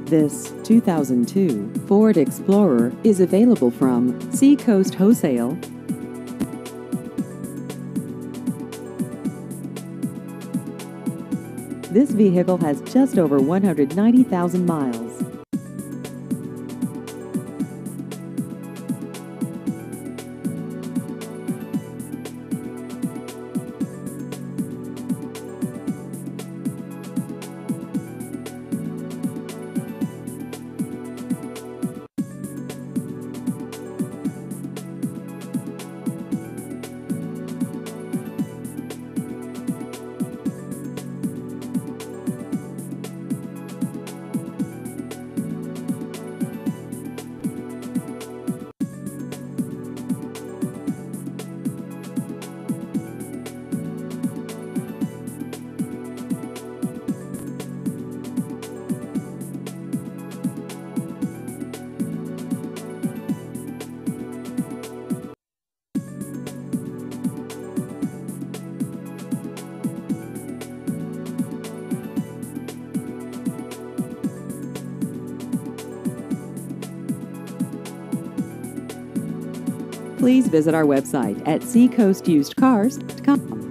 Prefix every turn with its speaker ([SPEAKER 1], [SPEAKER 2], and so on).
[SPEAKER 1] This 2002 Ford Explorer is available from Seacoast Wholesale. This vehicle has just over 190,000 miles. Please visit our website at seacoastusedcars.com.